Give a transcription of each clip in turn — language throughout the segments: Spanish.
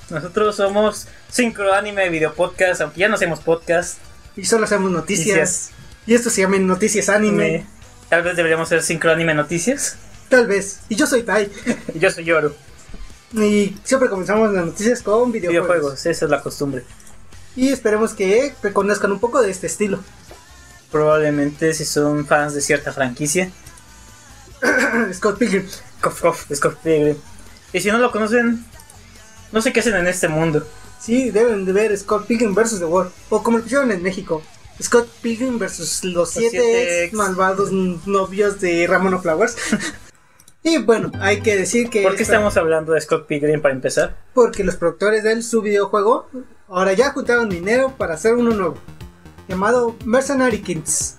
Nosotros somos Syncro Anime Video Podcast, aunque ya no hacemos podcast. Y solo hacemos noticias. Y esto se llama Noticias Anime. Tal vez deberíamos ser Syncro Anime Noticias. Tal vez. Y yo soy Tai. Y yo soy Yoru. Y siempre comenzamos las noticias con videojuegos. Esa es la costumbre. Y esperemos que reconozcan un poco de este estilo. Probablemente si son fans de cierta franquicia. Scott Pilgrim. Scott Pilgrim. Y si no lo conocen, no sé qué hacen en este mundo. Sí, deben de ver Scott Pilgrim vs. The World. O como lo pusieron en México, Scott Pilgrim vs. los 7 ex malvados novios de Ramona Flowers. Y bueno, hay que decir que... ¿Por qué estamos hablando de Scott Pilgrim para empezar? Porque los productores de su videojuego ahora ya juntaron dinero para hacer uno nuevo, llamado Mercenary Kings.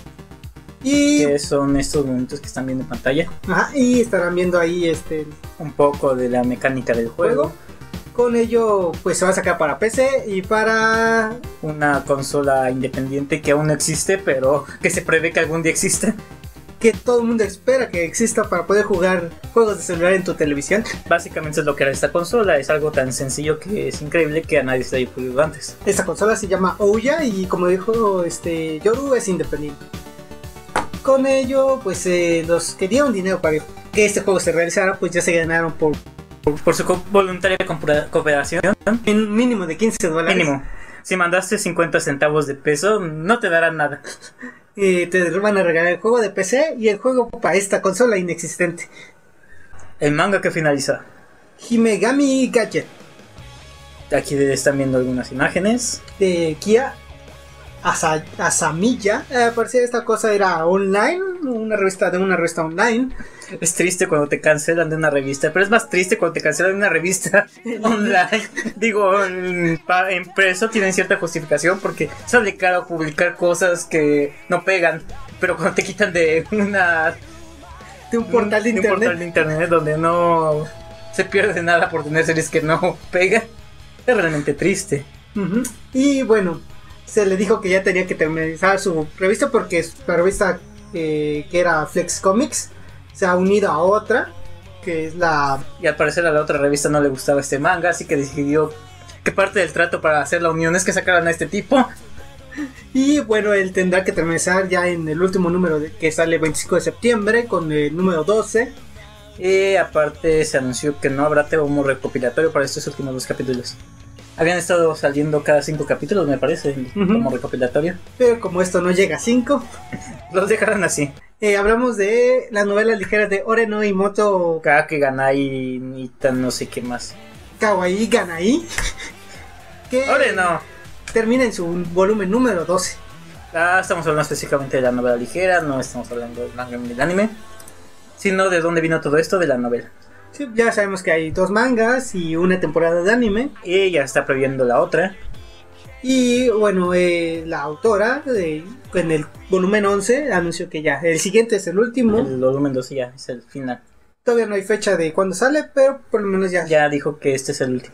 Y que son estos momentos que están viendo en pantalla. Ajá, y estarán viendo ahí un poco de la mecánica del juego. Con ello pues se va a sacar para PC y para una consola independiente que aún no existe, pero que se prevé que algún día exista. Que todo el mundo espera que exista para poder jugar juegos de celular en tu televisión. Básicamente es lo que era esta consola. Es algo tan sencillo que es increíble que a nadie se haya ocurrido antes. Esta consola se llama Ouya y como dijo Yoru, es independiente. Con ello pues los que dieron dinero para que este juego se realizara pues ya se ganaron por su voluntaria cooperación en un mínimo de $15. Mínimo. Si mandaste 50 centavos de peso no te darán nada. Te van a regalar el juego de PC y el juego para esta consola inexistente. El manga que finaliza Himegami Gadget. Aquí están viendo algunas imágenes de Kia Asamiya. Parecía esta cosa era online, una revista online. Es triste cuando te cancelan de una revista, pero es más triste cuando te cancelan de una revista online. Digo, impreso tienen cierta justificación porque sale caro publicar cosas que no pegan, pero cuando te quitan de un portal de internet donde no se pierde nada por tener series que no pegan, es realmente triste. Y bueno, se le dijo que ya tenía que terminar su revista porque la revista que era Flex Comics se ha unido a otra que es y al parecer a la otra revista no le gustaba este manga, así que decidió que parte del trato para hacer la unión es que sacaran a este tipo. Y bueno, él tendrá que terminar ya en el último número que sale el 25 de septiembre con el número 12. Y aparte se anunció que no habrá tomo recopilatorio para estos últimos 2 capítulos. Habían estado saliendo cada 5 capítulos, me parece, como recopilatorio. Pero como esto no llega a 5, los dejarán así. Hablamos de las novelas ligeras de Ore no Imoto Kake Ganai Nita no sé qué más. Kawaii Ganai. Que Ore no. termina en su volumen número 12. Estamos hablando específicamente de la novela ligera, no estamos hablando del manga ni del anime, sino de dónde vino todo esto de la novela. Sí, ya sabemos que hay 2 mangas y una temporada de anime. Y ya está previendo la otra. Y bueno, la autora en el volumen 11 anunció que ya el siguiente es el último. El volumen 12 ya es el final. Todavía no hay fecha de cuándo sale, pero por lo menos ya dijo que este es el último.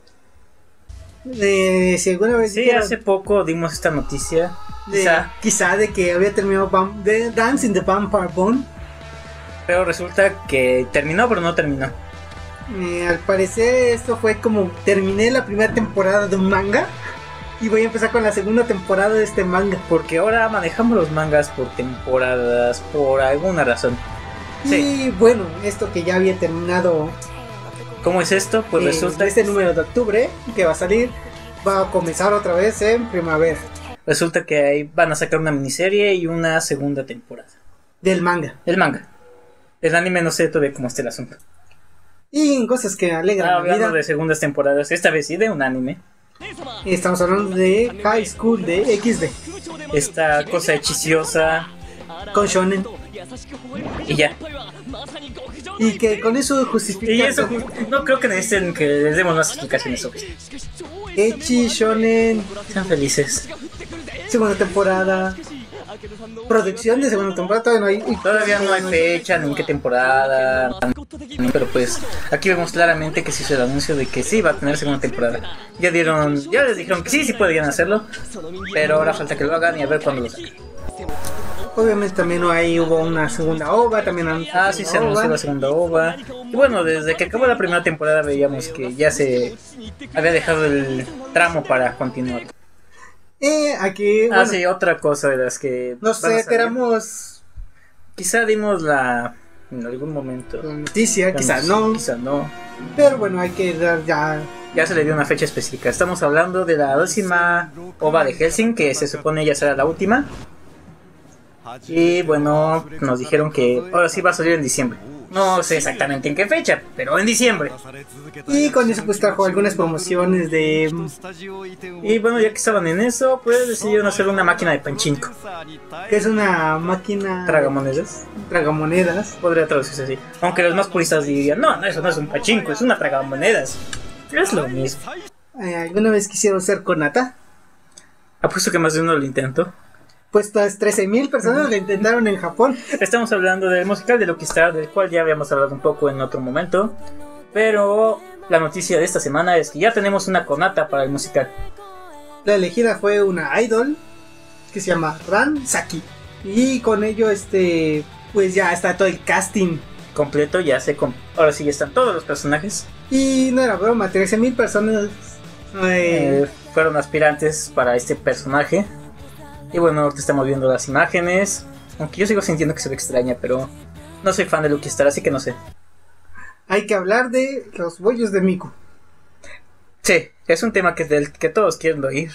Si alguna vez hace poco dimos esta noticia. Quizá de que había terminado de Dance in the Vampire Bone. Pero resulta que terminó, pero no terminó. Al parecer esto fue como terminé la primera temporada de un manga y voy a empezar con la segunda temporada de este manga. Porque ahora manejamos los mangas por temporadas, por alguna razón. Y bueno, esto que ya había terminado. ¿Cómo es esto? Pues resulta este número de octubre que va a salir, va a comenzar otra vez en primavera. Resulta que ahí van a sacar una miniserie y una segunda temporada. Del manga. El manga. El anime no sé todavía cómo está el asunto. Y cosas que alegran la vida. Hablando de segundas temporadas, esta vez sí de un anime. Estamos hablando de High School de XD. Esta cosa hechiciosa con shonen. Y ya. Y que con eso justifica. Y eso no creo que necesiten que les demos más explicaciones sobre esto. Echi, shonen. Sean felices. Segunda temporada. Producción de segunda temporada todavía no hay fecha ni en qué temporada, pero pues aquí vemos claramente que se hizo el anuncio de que sí va a tener segunda temporada. Ya les dijeron que sí podían hacerlo, pero ahora falta que lo hagan y a ver cuándo lo sacan. Obviamente también ahí hubo una segunda ova, también sí, se anunció la segunda ova. Y bueno, desde que acabó la primera temporada veíamos que ya se había dejado el tramo para continuar. Aquí, bueno, sí, otra cosa de las que no sé, esperamos. Quizá en algún momento La noticia, quizás no. Pero bueno, hay que dar ya. Ya se le dio una fecha específica. Estamos hablando de la 12ª ova de Hellsing, que se supone ya será la última. Y bueno, nos dijeron que ahora sí va a salir en diciembre. No sé exactamente en qué fecha, pero en diciembre. Y con eso pues trajo algunas promociones de... Y bueno, ya que estaban en eso, pues decidieron hacer una máquina de pachinko. Que es una máquina... Tragamonedas. Podría traducirse así. Aunque los más puristas dirían, no, eso no es un pachinko, es una tragamonedas. Es lo mismo. ¿Alguna vez quisieron ser Konata? Apuesto que más de uno lo intentó. Pues 13,000 personas lo intentaron en Japón. Estamos hablando del musical de Lucky Star, del cual ya habíamos hablado un poco en otro momento. Pero la noticia de esta semana es que ya tenemos una Konata para el musical. La elegida fue una idol que se llama Ran Saki. Y con ello pues ya está todo el casting completo, ahora sí ya están todos los personajes. Y no era broma, 13,000 personas fueron aspirantes para este personaje. Y bueno, ahorita estamos viendo las imágenes. Aunque yo sigo sintiendo que se ve extraña, pero no soy fan de Lucky Star, así que no sé. Hay que hablar de los bollos de Miku. Sí, es un tema del que todos quieren oír.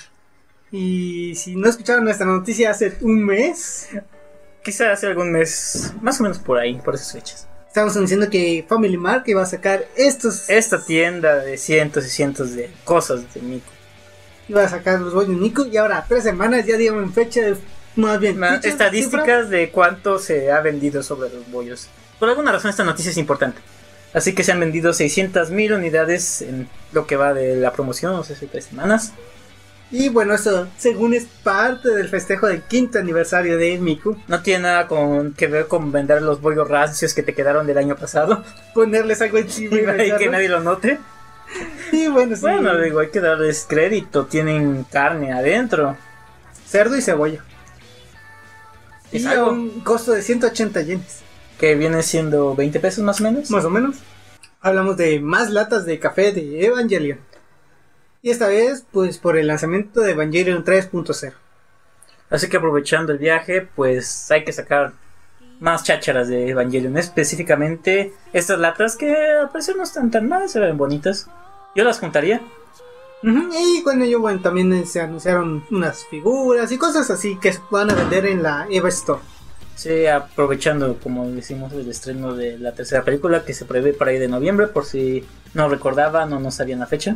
Y si no escucharon nuestra noticia hace un mes, quizá hace algún mes, más o menos por ahí, por esas fechas, estamos anunciando que Family Mart iba a sacar esta tienda de cientos y cientos de cosas de Miku. Iba a sacar los bollos de Miku y ahora 3 semanas ya dieron fecha de... Más bien, estadísticas de cuánto se ha vendido sobre los bollos. Por alguna razón esta noticia es importante. Así que se han vendido 600,000 unidades en lo que va de la promoción, no sé si 3 semanas. Y bueno, eso según es parte del festejo del 5º aniversario de Miku. No tiene nada que ver con vender los bollos rancios que te quedaron del año pasado. Ponerles algo encima y que nadie lo note. Y bueno, sí. Bueno, digo, hay que darles crédito. Tienen carne adentro, cerdo y cebolla. Y a un costo de 180 yenes. Que viene siendo 20 pesos más o menos. Más o menos. Hablamos de más latas de café de Evangelion. Y esta vez, pues por el lanzamiento de Evangelion 3.0. Así que aprovechando el viaje, pues hay que sacar más chácharas de Evangelion. Específicamente estas latas que a parecer no están tan mal, se ven bonitas. Yo las juntaría. Y con ello, bueno, también se anunciaron unas figuras y cosas así que se van a vender en la Eva Store. Sí, aprovechando, como decimos, el estreno de la tercera película que se prevé para ahí de noviembre, por si no recordaban o no sabían la fecha.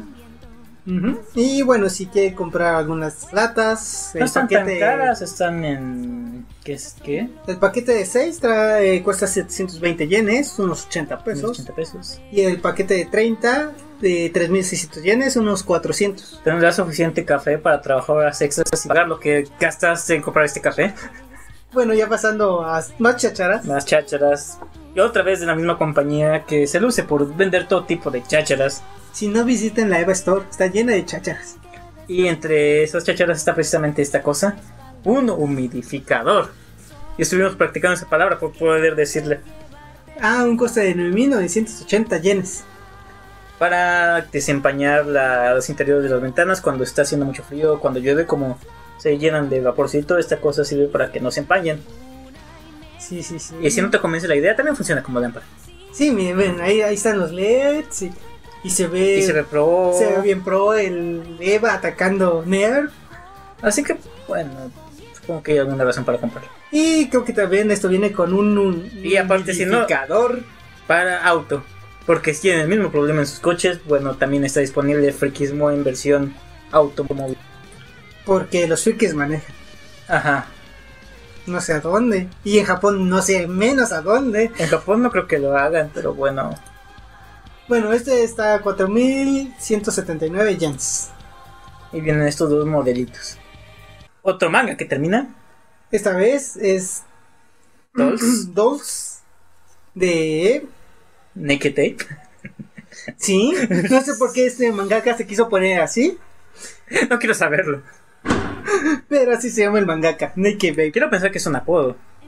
Y bueno, si quiere comprar algunas latas, no están tan caras, están en... ¿Qué es qué? El paquete de 6 cuesta 720 yenes, unos 80 pesos. Y el paquete de 30 de 3,600 yenes, unos 400. ¿Tendrás suficiente café para trabajar horas extras y pagar lo que gastaste en comprar este café? Bueno, ya pasando a más chácharas. Más chácharas. Y otra vez de la misma compañía que se luce por vender todo tipo de chácharas. Si no visiten la Eva Store, está llena de chácharas. Y entre esas chácharas está precisamente esta cosa: un humidificador. Y estuvimos practicando esa palabra por poder decirle. Un coste de 9,980 yenes. Para desempañar los interiores de las ventanas cuando está haciendo mucho frío, cuando llueve, como se llenan de vaporcito, esta cosa sirve para que no se empañen. Sí. Y si no te convence la idea, también funciona como lámpara. Sí, miren, ahí están los LEDs y se ve pro. Se ve bien pro el Eva atacando Nerf. Así que, bueno, supongo que hay alguna razón para comprarlo. Y creo que también esto viene con un y aparte, humidificador para auto. Porque si tienen el mismo problema en sus coches, bueno, también está disponible Frikismo en versión automóvil. Porque los frikis manejan. Ajá. No sé a dónde. Y en Japón no sé menos a dónde. En Japón no creo que lo hagan, pero bueno. Bueno, este está a 4,179 yens. Y vienen estos dos modelitos. Otro manga que termina. Esta vez es Dolls de Naked Tape. Sí, no sé por qué este mangaka se quiso poner así. No quiero saberlo. Pero así se llama el mangaka, Naked Babe. Quiero pensar que es un apodo.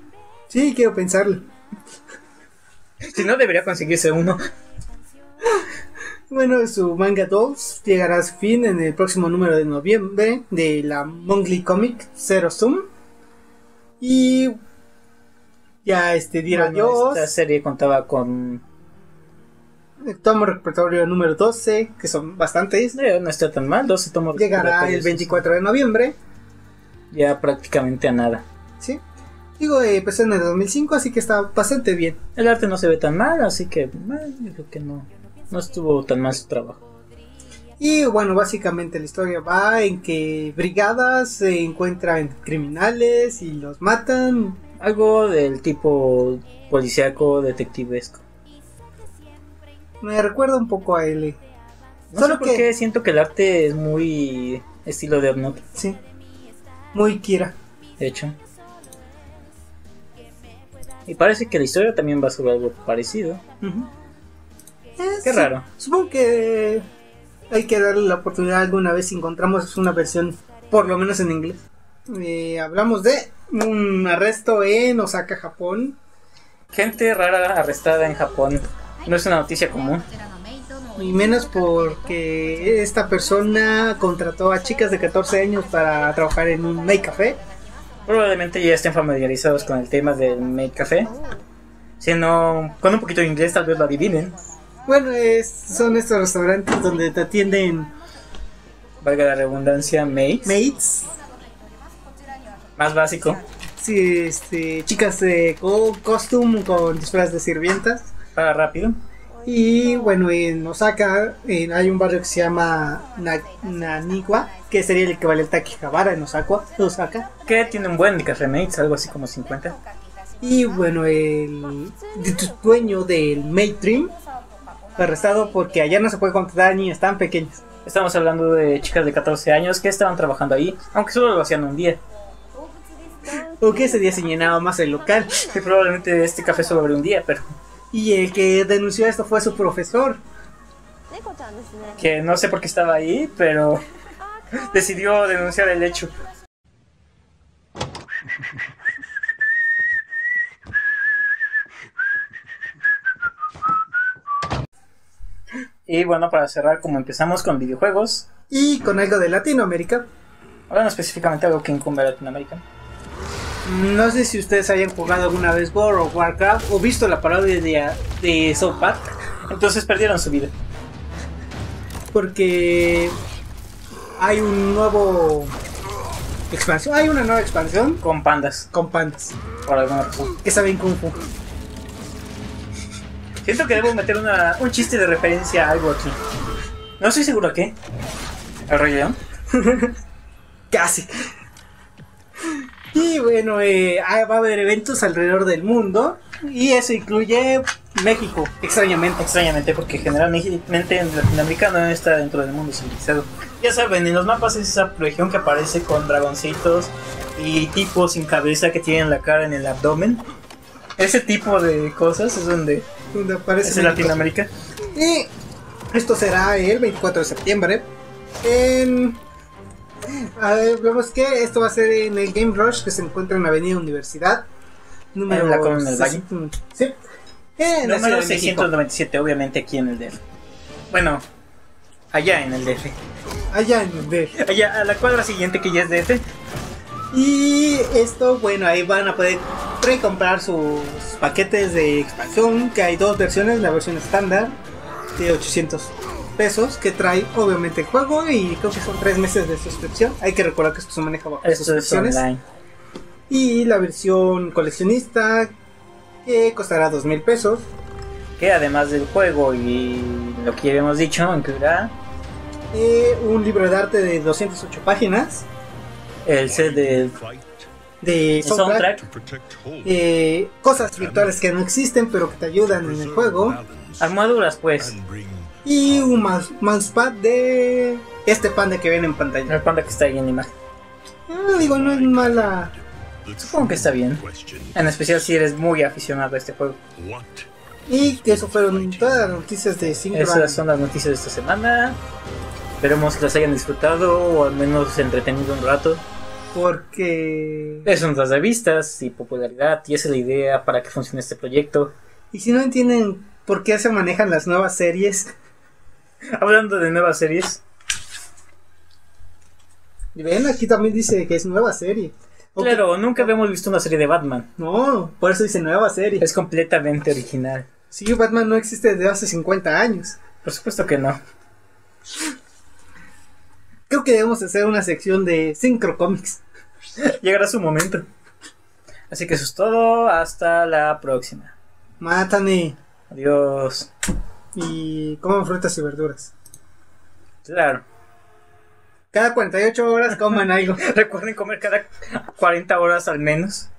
Sí, quiero pensarlo. Si no, debería conseguirse uno. Bueno, su manga Dolls llegará a su fin en el próximo número de noviembre de la Monthly Comic Zero Sum. Y ya dirá adiós. Esta serie contaba con el tomo repertorio número 12, que son bastantes. no está tan mal, 12 tomos. Llegará el 24 de noviembre. Ya prácticamente a nada. Sí. Digo, empezó en el 2005, así que está bastante bien. El arte no se ve tan mal, así que yo creo que no estuvo tan mal su trabajo. Y bueno, básicamente la historia va en que brigadas se encuentran criminales y los matan. Algo del tipo policíaco, detectivesco. Me recuerda un poco a L. Solo sé por qué siento que el arte es muy estilo de Note. Sí. Muy Kira. De hecho. Y parece que la historia también va sobre algo parecido. Qué raro. Supongo que hay que darle la oportunidad alguna vez si encontramos una versión, por lo menos en inglés. Hablamos de un arresto en Osaka, Japón. Gente rara arrestada en Japón. No es una noticia común. Y menos porque esta persona contrató a chicas de 14 años para trabajar en un maid café. Probablemente ya estén familiarizados con el tema del maid café. Si no, con un poquito de inglés tal vez lo adivinen. Bueno, son estos restaurantes donde te atienden, valga la redundancia, maids. Más básico. Sí, chicas de costume con disfraz de sirvientas. Para rápido. Y bueno, en Osaka hay un barrio que se llama Naniwa, que sería el equivalente a Akihabara en Osaka. Que tiene un buen de café maids, algo así como 50. Y bueno, el dueño del Maid Dream fue arrestado porque allá no se puede contratar a niñas tan pequeñas. Estamos hablando de chicas de 14 años que estaban trabajando ahí, aunque solo lo hacían un día. O que ese día se llenaba más el local. Sí, probablemente este café solo abrió un día, pero... Y el que denunció esto fue su profesor. Que no sé por qué estaba ahí, pero decidió denunciar el hecho. Y bueno, para cerrar, como empezamos con videojuegos y con algo de Latinoamérica, hablando específicamente algo que incumbe a Latinoamérica. No sé si ustedes hayan jugado alguna vez World of Warcraft o visto la parodia de South Park. Entonces perdieron su vida. Porque hay un nuevo expansión. Hay una nueva expansión con pandas. Por alguna razón. Que saben Kung Fu. Siento que debo meter un chiste de referencia a algo aquí. No estoy seguro a qué. ¿El Rey León? Casi. Y bueno, va a haber eventos alrededor del mundo. Y eso incluye México, extrañamente. Extrañamente, porque generalmente en Latinoamérica no está dentro del mundo civilizado. Ya saben, en los mapas es esa región que aparece con dragoncitos y tipos sin cabeza que tienen la cara en el abdomen. Ese tipo de cosas es donde aparece es en Latinoamérica. Y esto será el 24 de septiembre vemos que esto va a ser en el Game Rush, que se encuentra en la Avenida Universidad número en la Colonia del Valle. Sí. Número 697, obviamente aquí en el DF. Bueno, allá en el DF. Allá, a la cuadra siguiente que ya es DF. Y esto, bueno, ahí van a poder precomprar sus paquetes de expansión, que hay dos versiones, la versión estándar de 800 pesos, que trae obviamente el juego, y creo que son 3 meses de suscripción. Hay que recordar que esto se maneja bajo suscripciones. Y la versión coleccionista, que costará 2,000 pesos. Que además del juego y lo que ya habíamos dicho, incluirá un libro de arte de 208 páginas. El set de soundtrack. Cosas virtuales que no existen pero que te ayudan en el juego. Armaduras, pues. Y un mousepad de este panda que ven en pantalla. El panda que está ahí en la imagen. Digo, no es mala. Supongo que está bien. En especial si eres muy aficionado a este juego. Y que eso fueron todas las noticias de Synchron. Esas son las noticias de esta semana. Esperemos que las hayan disfrutado o al menos entretenido un rato. Porque... Son las revistas y popularidad, y esa es la idea para que funcione este proyecto. Y si no entienden por qué se manejan las nuevas series... Hablando de nuevas series... Ven, aquí también dice que es nueva serie. Claro, nunca habíamos visto una serie de Batman. No, por eso dice nueva serie. Es completamente original. Sí, Batman no existe desde hace 50 años. Por supuesto que no. Creo que debemos hacer una sección de Synchro Comics. Llegará su momento. Así que eso es todo. Hasta la próxima. Mátane. Adiós. Y coman frutas y verduras. Claro. Cada 48 horas coman algo. Recuerden comer cada 40 horas al menos.